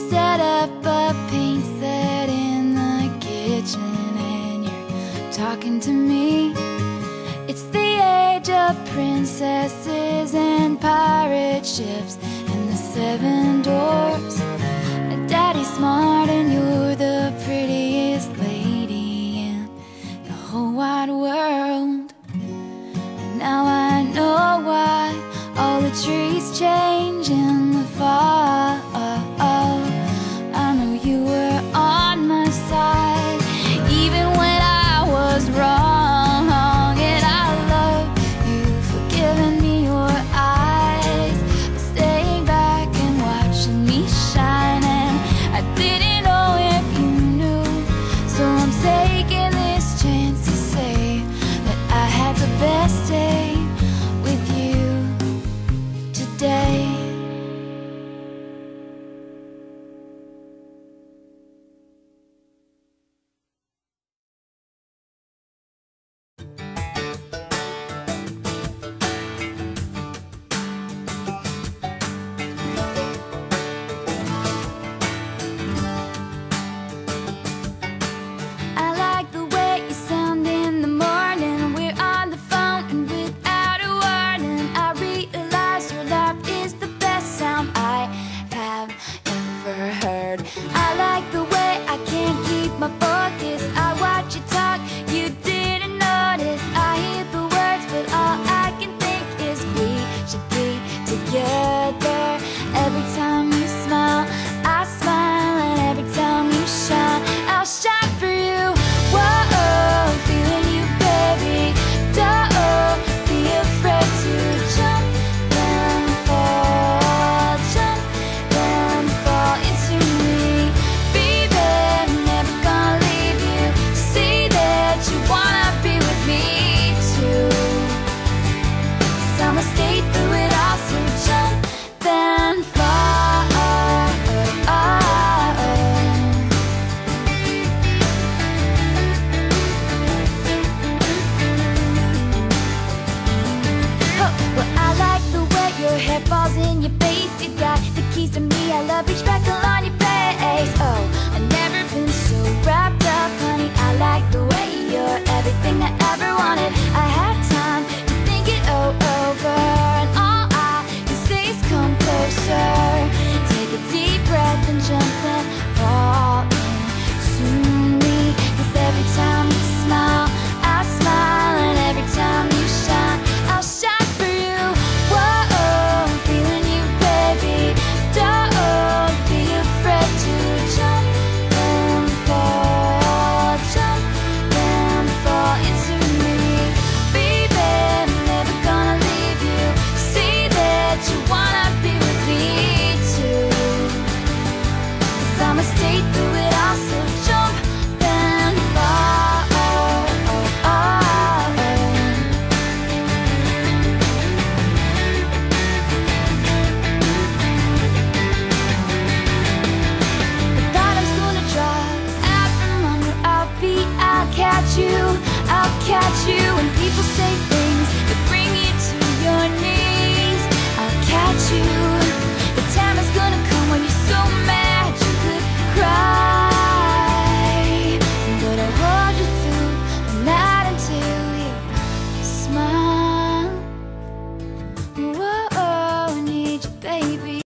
set up a paint set in the kitchen and you're talking to me. It's the age of princesses and pirate ships and the 7 dwarfs. Daddy's smart and you're the prettiest lady in the whole wide world. And now I know why all the trees change in the fall. I know you were on my side even when I was wrong. And I love you for giving me your eyes, for staying back and watching me shine. And I didn't know if you knew, so I'm taking this chance to say that I had the best day with you today. I like the way you sound in the morning. We're on the phone and without a warning I realize your laugh is the best sound I have ever heard. I like the way I can't keep my focus. I watch you talk, you didn't notice. I hear the words but all I can think is we should be together. Every time you smile, I smile, and every time you shine, I'll shine for you. Whoa, feeling you, baby. Don't be afraid to jump and fall, jump and fall into me. Baby, never gonna leave you. See that you wanna be with me too. 'Cause I'ma stay through it all, so jump and fall. Well, I like the way your hair falls in your face. You got the keys to me, I love each freckle on your face. Oh, I've never been so wrapped up, honey. I like the way you're everything I ever wanted. I had